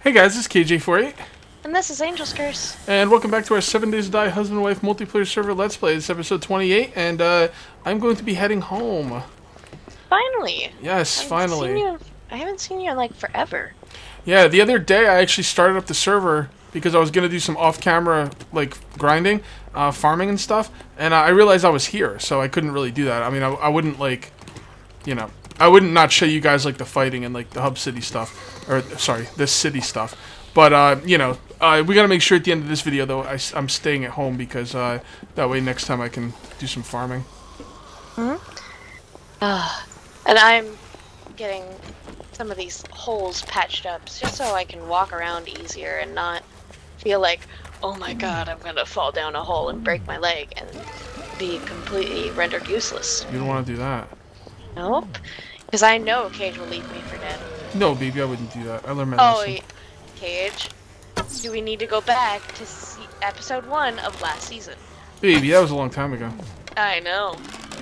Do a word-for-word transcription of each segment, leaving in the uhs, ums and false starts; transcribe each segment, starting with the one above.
Hey guys, this is K J forty-eight. And this is Angel's Curse. And welcome back to our seven Days to Die Husband and Wife Multiplayer Server Let's Play. It's episode twenty-eight, and uh, I'm going to be heading home. Finally. Yes, I finally. Seen you, I haven't seen you in like forever. Yeah, the other day I actually started up the server because I was going to do some off-camera like grinding, uh, farming and stuff, and uh, I realized I was here, so I couldn't really do that. I mean, I, I wouldn't like, you know, I wouldn't not show you guys like the fighting and like the hub city stuff, or sorry, this city stuff. But, uh, you know, uh, we gotta make sure at the end of this video, though, I, I'm staying at home because uh, that way next time I can do some farming. Hmm? Uh, and I'm getting some of these holes patched up just so I can walk around easier and not feel like, oh my god, I'm gonna fall down a hole and break my leg and be completely rendered useless. You don't want to do that. Nope. Because I know Cage will leave me for dead. No, baby, I wouldn't do that. I learned my oh, lesson. Cage, do we need to go back to see episode one of last season? Baby, that was a long time ago. I know.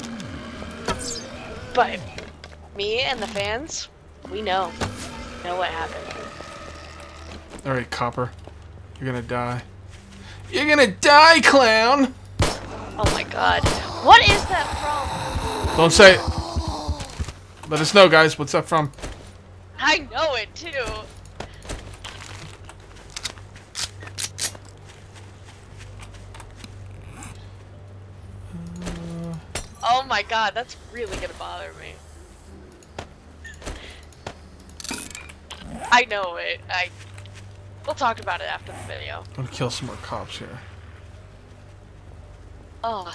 But me and the fans, we know. know what happened. Alright, Copper. You're gonna die. You're gonna die, clown! Oh my god. What is that from? Don't say it. Let us know, guys. What's that from? I know it, too. Oh my god, that's really gonna bother me. I know it. I. We'll talk about it after the video. I'm gonna kill some more cops here. Oh.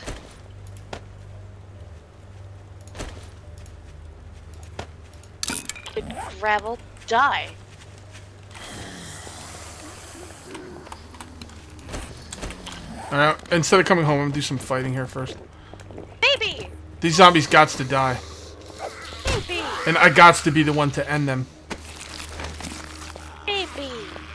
Did gravel die? Alright, instead of coming home, I'm gonna do some fighting here first. Baby! These zombies gots to die. Baby! And I gots to be the one to end them. Baby!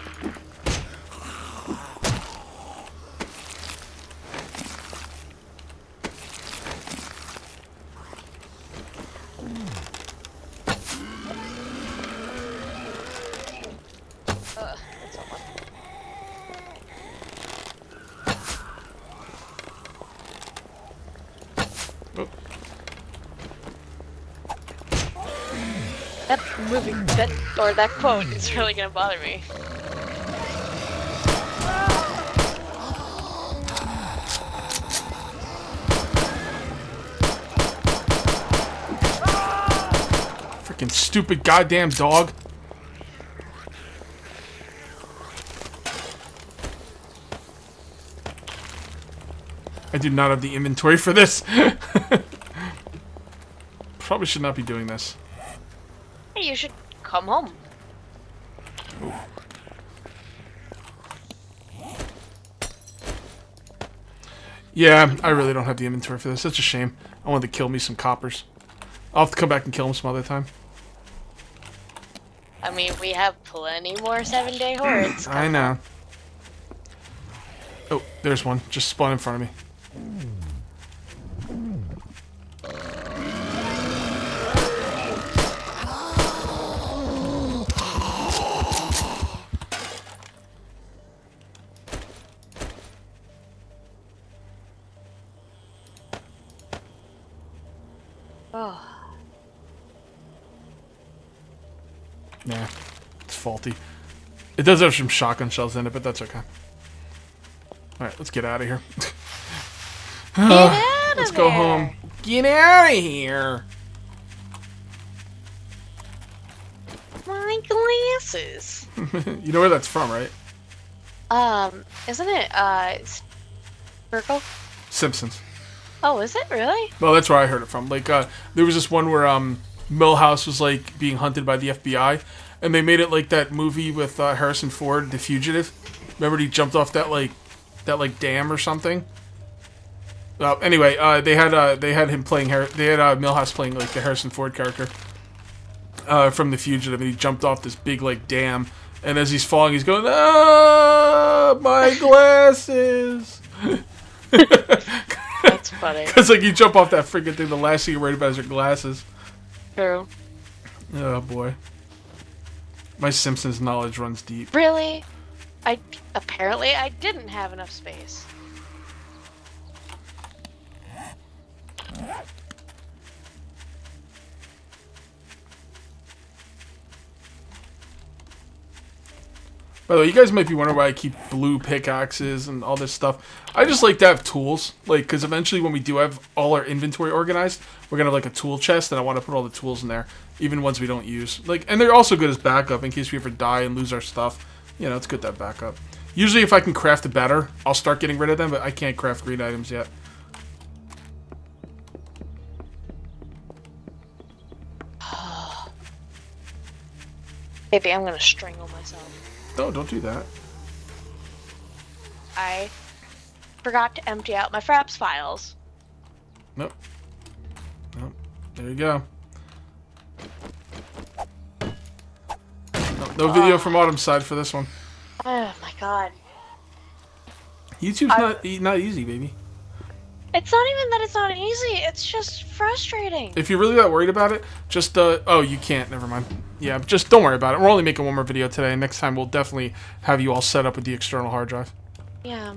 Uh, that's not one. Oh. That movie, that, or that quote is really gonna bother me. Freaking stupid goddamn dog. I do not have the inventory for this. Probably should not be doing this. Hey, you should come home. Ooh. Yeah, I really don't have the inventory for this. Such a shame. I wanted to kill me some coppers. I'll have to come back and kill them some other time. I mean, we have plenty more seven day hordes. I know. Oh, there's one. Just spawned in front of me. Oh. Yeah, it's faulty. It does have some shotgun shells in it, but that's okay. Alright, let's get out of here. Get out let's of go there. home. Get out of here! My glasses. You know where that's from, right? Um, isn't it, uh, Virgo? Simpsons. Oh, is it really? Well, that's where I heard it from. Like, uh, there was this one where, um, Millhouse was, like, being hunted by the F B I, and they made it like that movie with, uh, Harrison Ford, The Fugitive. Remember he jumped off that, like, that, like, dam or something? Well, anyway, uh, they had, uh, they had him playing, Har they had, uh, Millhouse playing, like, the Harrison Ford character, uh, from The Fugitive, and he jumped off this big, like, dam, and as he's falling, he's going, ah, my glasses! That's funny. Because, like, you jump off that freaking thing, the last thing you're worried about is your glasses. True. Oh, boy. My Simpsons knowledge runs deep. Really? I apparently I didn't have enough space. By the way, you guys might be wondering why I keep blue pickaxes and all this stuff. I just like to have tools, like, because eventually when we do have all our inventory organized, we're gonna have like a tool chest, and I want to put all the tools in there, even ones we don't use. Like, and they're also good as backup in case we ever die and lose our stuff. You know, it's good to have backup. Usually, if I can craft it better, I'll start getting rid of them, but I can't craft green items yet. Maybe I'm gonna strangle myself. No, don't do that. I forgot to empty out my Fraps files. Nope. Nope. There you go. No, no video oh. from Autumn's side for this one. Oh my god. YouTube's I... not e not easy, baby. It's not even that it's not easy, it's just frustrating. If you're really that worried about it, just, uh, oh, you can't, never mind. Yeah, just don't worry about it. We're only making one more video today, and next time we'll definitely have you all set up with the external hard drive. Yeah.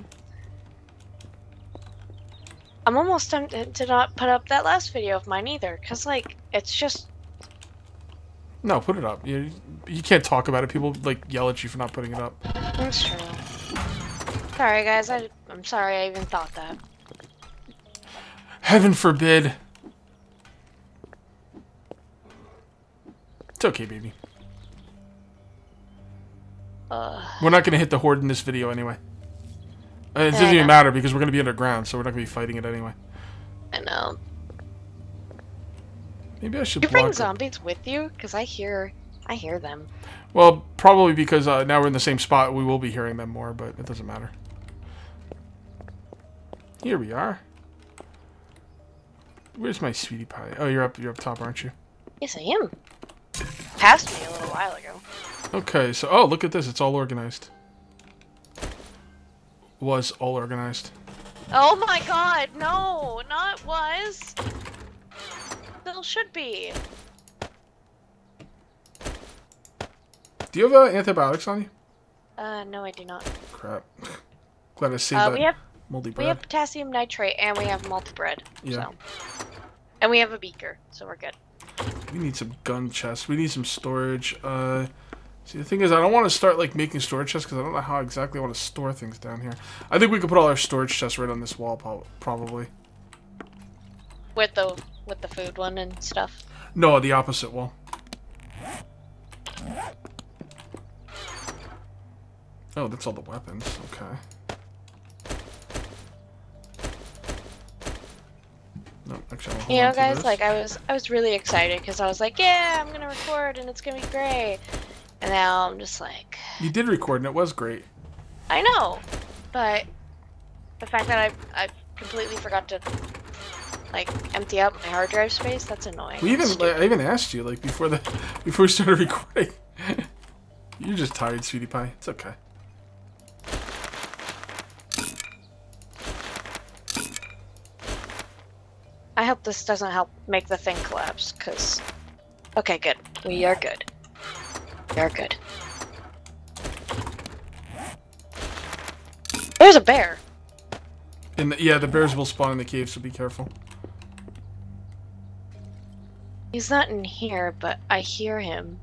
I'm almost tempted to not put up that last video of mine either, because, like, it's just... No, put it up. You, you can't talk about it. People, like, yell at you for not putting it up. That's true. Sorry, guys. I, I'm sorry I even thought that. Heaven forbid. It's okay, baby. Uh, we're not going to hit the horde in this video anyway. Uh, it doesn't I even know. matter because we're going to be underground, so we're not going to be fighting it anyway. I know. Maybe I should You bring block it. zombies with you? Because I hear... I hear them. Well, probably because uh, now we're in the same spot, we will be hearing them more, but it doesn't matter. Here we are. Where's my sweetie pie? Oh, you're up. You're up top, aren't you? Yes, I am. Passed me a little while ago. Okay, so oh, look at this. It's all organized. Was all organized. Oh my god, no, not was. Still should be. Do you have uh, antibiotics on you? Uh, no, I do not. Crap. Glad I saved Uh, that we have moldy we bread. have potassium nitrate and we have multi-bread. Yeah. So. And we have a beaker, so we're good. We need some gun chests. We need some storage. Uh, see, the thing is, I don't want to start like making storage chests because I don't know how exactly I want to store things down here. I think we could put all our storage chests right on this wall, probably. With the with the food one and stuff. No, the opposite wall. Oh, that's all the weapons. Okay. No, actually, I'll hold You know, on to guys, this. like I was I was really excited because I was like, yeah, I'm gonna record and it's gonna be great. And now I'm just like, You did record and it was great. I know, but the fact that I I completely forgot to like empty out my hard drive space, that's annoying. We even That's like, stupid. I even asked you like before the before we started recording. You're just tired, sweetie pie. It's okay. I hope this doesn't help make the thing collapse, because... Okay, good. We are good. We are good. There's a bear! And the, yeah, the bears will spawn in the cave, so be careful. He's not in here, but I hear him.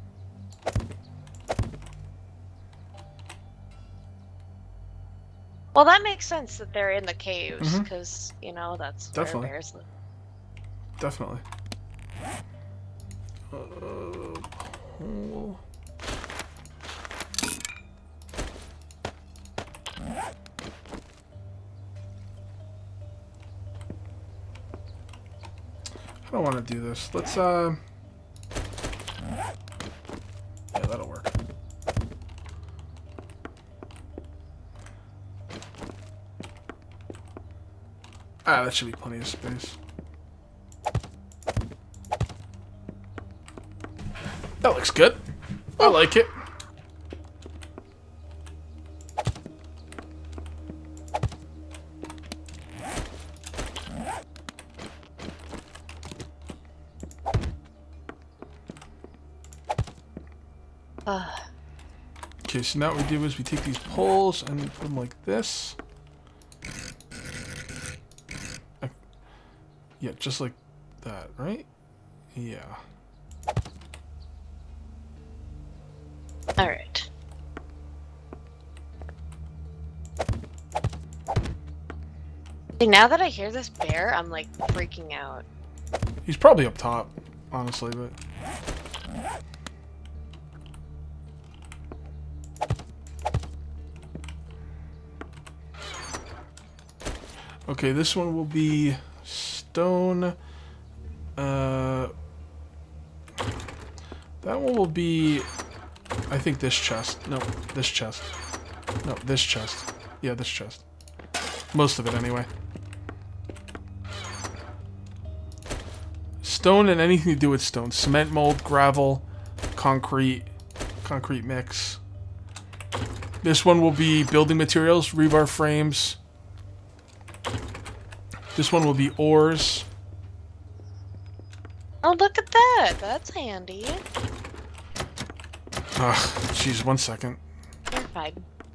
Well, that makes sense that they're in the caves, Mhm. because, you know, that's Definitely. where bears live. Definitely. Uh, hole. I don't want to do this. Let's, uh... yeah, that'll work. Ah, that should be plenty of space. That looks good. I like it. Uh, Okay, so now what we do is we take these poles and put them like this. Yeah, just like that, right? Yeah. Alright. See, now that I hear this bear, I'm like freaking out. He's probably up top, honestly, but... Okay, this one will be stone. Uh, that one will be, I think, this chest. No, this chest. No, this chest. Yeah, this chest. Most of it, anyway. Stone and anything to do with stone. Cement mold, gravel, concrete, concrete mix. This one will be building materials, rebar frames. This one will be ores. Oh, look at that! That's handy. Ugh, jeez, one second. You're fine.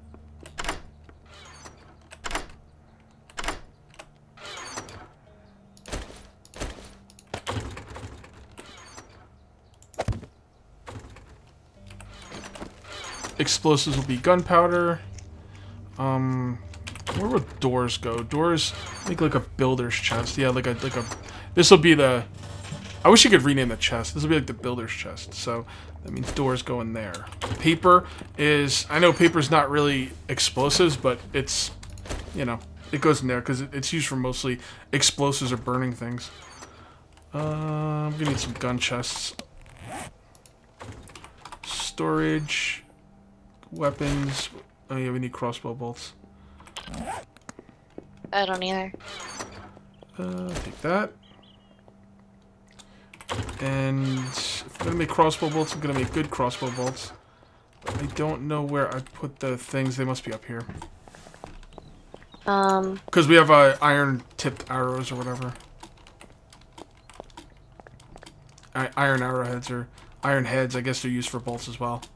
Explosives will be gunpowder. Um, where would doors go? Doors, I think like a builder's chest. Yeah, like a like a. This will be the. I wish you could rename the chest. This will be like the builder's chest. So that means doors go in there. Paper is. I know paper's not really explosives, but it's, you know, it goes in there because it, it's used for mostly explosives or burning things. Uh, I'm gonna need some gun chests. Storage. Weapons. Oh yeah, we need crossbow bolts. I don't either. Uh, take that. And if I'm gonna make crossbow bolts, I'm gonna make good crossbow bolts. But I don't know where I put the things. They must be up here. Um. Because we have uh, iron-tipped arrows or whatever. I iron arrowheads or iron heads. I guess they're used for bolts as well.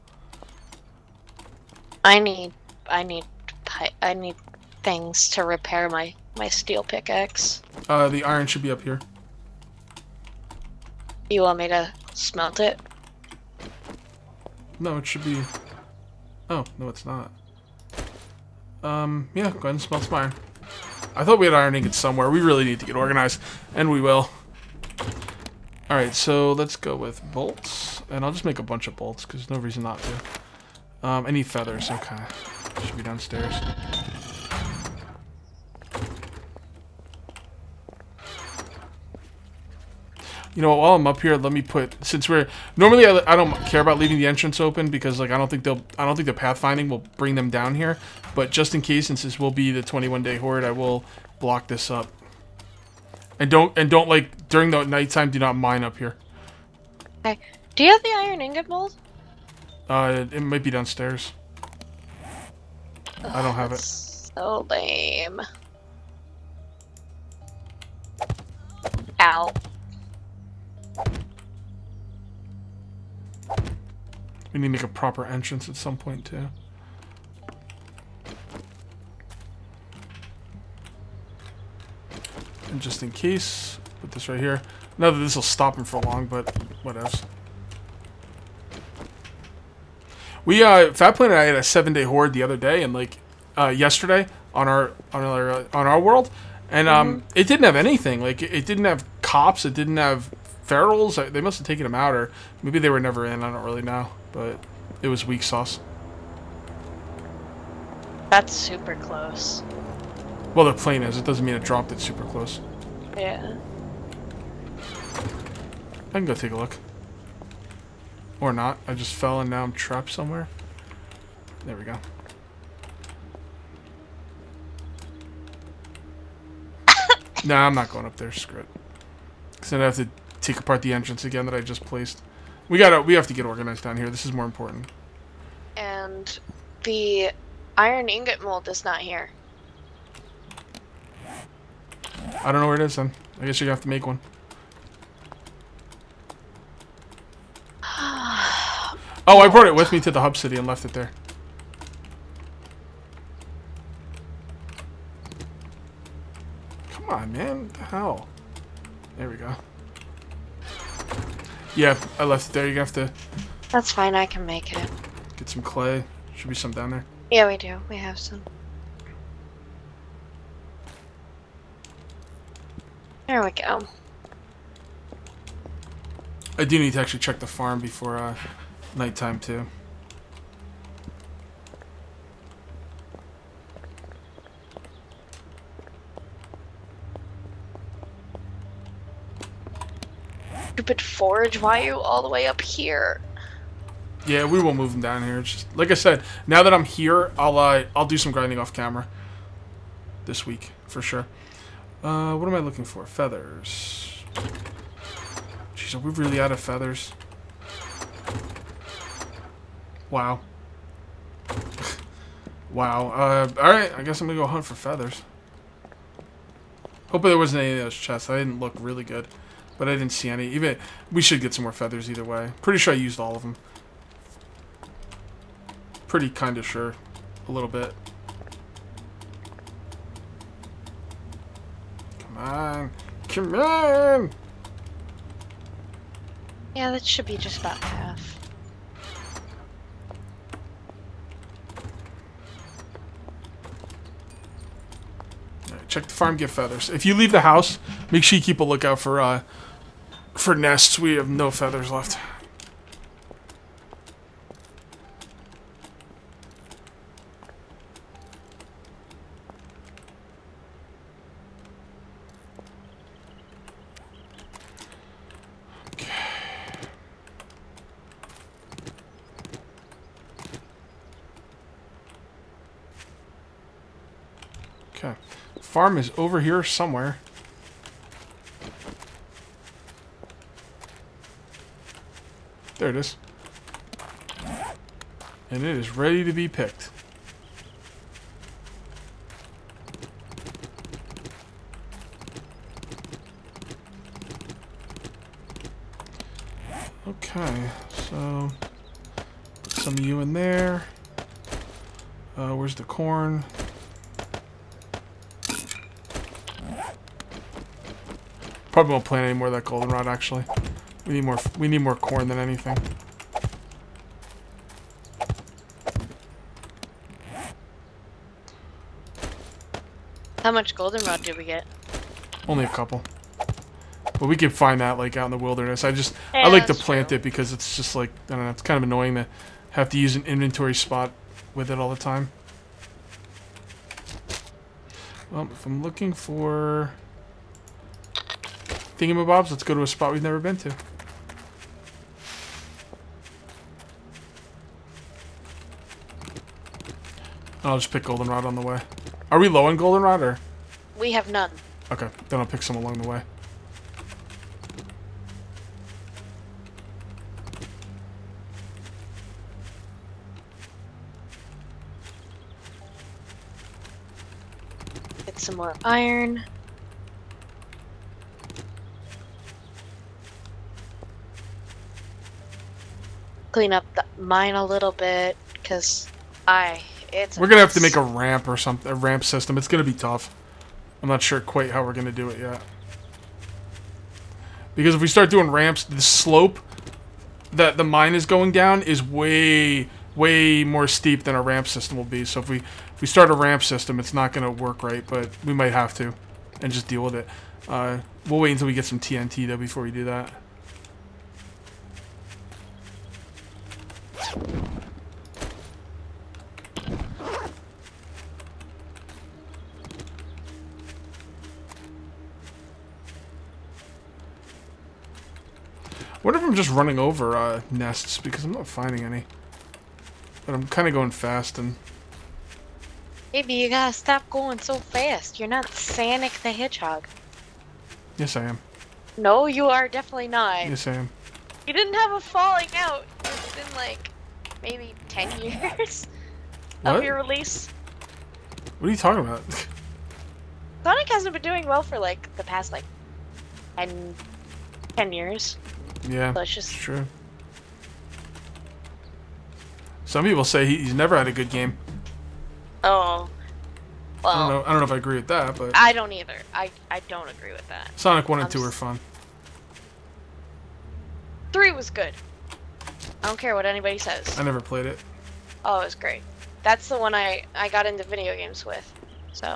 I need, I need, I need things to repair my my steel pickaxe. Uh, the iron should be up here. You want me to smelt it? No, it should be. Oh no, it's not. Um, yeah, go ahead and smelt some iron. I thought we had iron ingots somewhere. We really need to get organized, and we will. All right, so let's go with bolts, and I'll just make a bunch of bolts because there's no reason not to. Um, I need feathers. Okay, should be downstairs. You know what? While I'm up here, let me put since we're normally I, I don't care about leaving the entrance open because like I don't think they'll I don't think the pathfinding will bring them down here. But just in case, since this will be the twenty-one day horde, I will block this up. And don't and don't like during the nighttime. Do not mine up here. Okay. Do you have the iron ingot mold? Uh, it might be downstairs. Ugh, I don't have it. So lame. Ow. We need to make a proper entrance at some point too. And just in case, put this right here. Not that this will stop him for long, but what else? We uh, Fat Planet and I had a seven day horde the other day, and like uh, yesterday on our on our uh, on our world, and um, mm-hmm. it didn't have anything. Like it, it didn't have cops. It didn't have ferals. They must have taken them out, or maybe they were never in. I don't really know, but it was weak sauce. That's super close. Well, the plane is. It doesn't mean it dropped it super close. Yeah. I can go take a look. Or not. I just fell and now I'm trapped somewhere. There we go. Nah, I'm not going up there. Screw it. Because then I have to take apart the entrance again that I just placed. We gotta. We have to get organized down here. This is more important. And the iron ingot mold is not here. I don't know where it is then. I guess you have to make one. Oh, I brought it with me to the hub city and left it there. Come on, man. What the hell? There we go. Yeah, I left it there. You're going to have to... That's fine. I can make it. Get some clay. Should be some down there. Yeah, we do. We have some. There we go. I do need to actually check the farm before uh, nighttime, too. Stupid forge, why are you all the way up here? Yeah, we will move them down here. It's just, like I said, now that I'm here, I'll uh, I'll do some grinding off camera this week for sure. Uh, what am I looking for? Feathers. Jeez, are we really out of feathers? Wow. Wow. Uh, all right, I guess I'm gonna go hunt for feathers. Hope there wasn't any of those chests. I didn't look really good, but I didn't see any. Even we should get some more feathers either way. Pretty sure I used all of them. Pretty kind of sure, a little bit. Come on, come on. Yeah, that should be just about half. Right, check the farm, get feathers. If you leave the house, make sure you keep a lookout for uh, for nests. We have no feathers left. Okay, farm is over here somewhere. There it is. And it is ready to be picked. Okay, so put some of you in there. Uh, where's the corn? Probably won't plant any more of that goldenrod. Actually, we need more. We need more corn than anything. How much goldenrod did we get? Only a couple, but we can find that like out in the wilderness. I just Yeah, I like to that's plant true. it because it's just like I don't know. It's kind of annoying to have to use an inventory spot with it all the time. Well, if I'm looking for thingamabobs, let's go to a spot we've never been to. I'll just pick goldenrod on the way. Are we low on goldenrod or? We have none. Okay, then I'll pick some along the way. Get some more iron. Clean up the mine a little bit, because I, it's a We're gonna have to mess. make a ramp or something, a ramp system. It's gonna be tough. I'm not sure quite how we're gonna do it yet. Because if we start doing ramps, the slope that the mine is going down is way, way more steep than a ramp system will be. So if we if we start a ramp system, it's not gonna work right, but we might have to, and just deal with it. Uh, we'll wait until we get some T N T though before we do that. What if I'm just running over uh, nests because I'm not finding any? But I'm kind of going fast and... Maybe you gotta stop going so fast. You're not Sonic the Hedgehog. Yes, I am. No, you are definitely not. Yes, I am. You didn't have a falling out. It's been like maybe ten years What? of your release. What are you talking about? Sonic hasn't been doing well for like the past like ten, ten years. Yeah, So it's just true. Some people say he, he's never had a good game. Oh. Well, I don't know. I don't know if I agree with that, but I don't either. I, I don't agree with that. Sonic one and I'm two s- are fun. Three was good. I don't care what anybody says. I never played it. Oh, it was great. That's the one I, I got into video games with. So.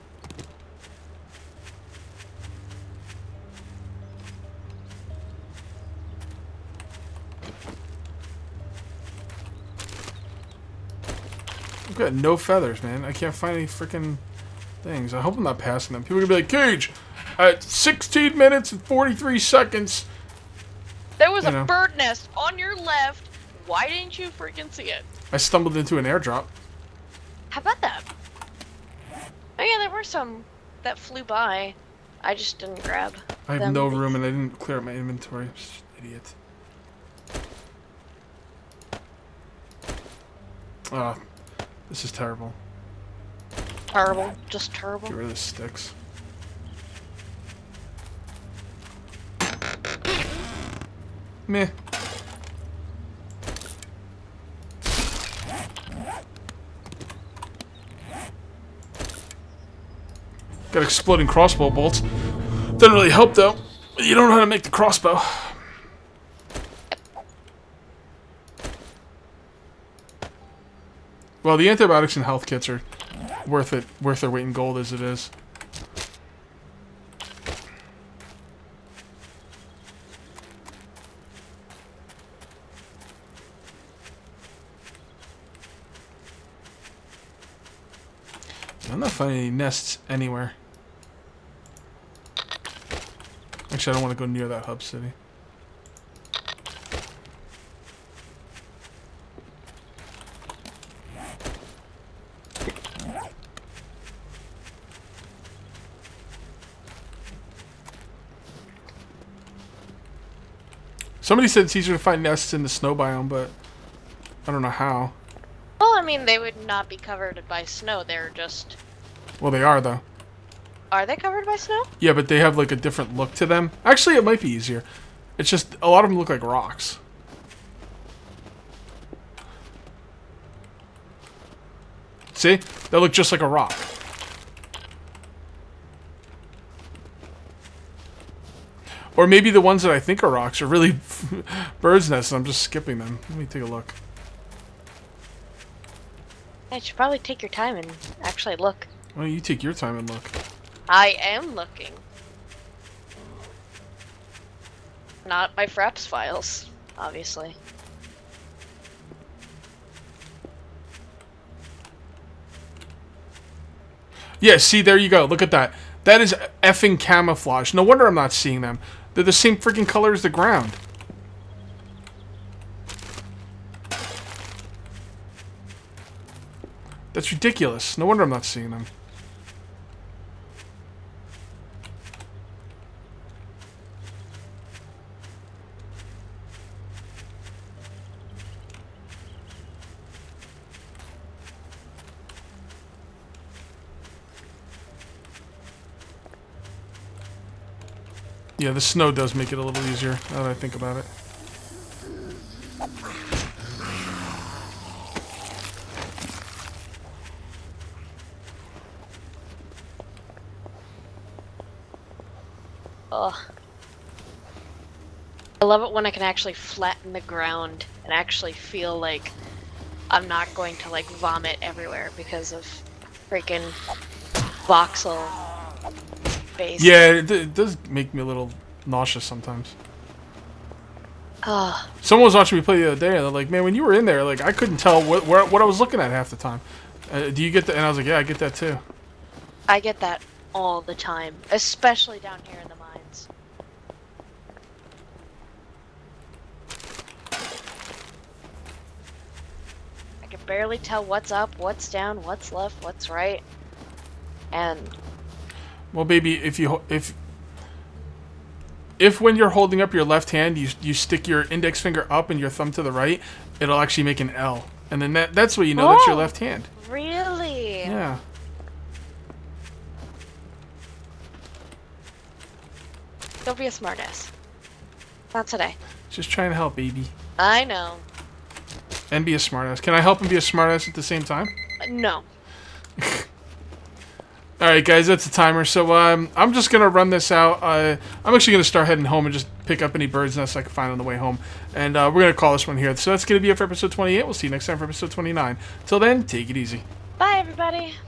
I've got no feathers, man. I can't find any freaking things. I hope I'm not passing them. People are gonna be like, Cage, at sixteen minutes and forty-three seconds. There was You a know. bird nest on your left. Why didn't you freaking see it? I stumbled into an airdrop. How about that? Oh yeah, there were some that flew by. I just didn't grab I have them. no room and I didn't clear out my inventory. Idiot. Oh, this is terrible. Terrible. Just terrible. Get rid of the sticks. Meh. Got exploding crossbow bolts. Doesn't really help though. You don't know how to make the crossbow. Well, the antibiotics and health kits are worth it, worth their weight in gold as it is. I'm not finding any nests anywhere. Actually, I don't want to go near that hub city. Somebody said it's easier to find nests in the snow biome, but I don't know how. Well, I mean, they would not be covered by snow. They're just... Well, they are, though. Are they covered by snow? Yeah, but they have, like, a different look to them. Actually, it might be easier. It's just, a lot of them look like rocks. See? They look just like a rock. Or maybe the ones that I think are rocks are really bird's nests, and I'm just skipping them. Let me take a look. You should probably take your time and actually look. Why don't you take your time and look? I am looking. Not my Fraps files, obviously. Yeah, see, there you go. Look at that. That is effing camouflage. No wonder I'm not seeing them. They're the same freaking color as the ground. That's ridiculous. No wonder I'm not seeing them. Yeah, the snow does make it a little easier, now that I think about it. Ugh. I love it when I can actually flatten the ground and actually feel like I'm not going to like vomit everywhere because of freaking voxel base. Yeah, it, it does make me a little nauseous sometimes. Ugh. Someone was watching me play the other day, and they're like, "Man, when you were in there, like I couldn't tell what where, what I was looking at half the time." Uh, do you get that? And I was like, "Yeah, I get that too." I get that all the time, especially down here in the mines. I can barely tell what's up, what's down, what's left, what's right. And Well, baby, if you if if when you're holding up your left hand, you you stick your index finger up and your thumb to the right, it'll actually make an L, and then that that's what you know that's your Oh. left hand. really? Yeah. Don't be a smartass. Not today. Just trying to help, baby. I know. And be a smartass. Can I help and be a smartass at the same time? Uh, no. Alright guys, that's the timer. So um, I'm just going to run this out. Uh, I'm actually going to start heading home and just pick up any bird's nests I can find on the way home. And uh, we're going to call this one here. So that's going to be it for episode twenty-eight. We'll see you next time for episode twenty-nine. Till then, take it easy. Bye, everybody.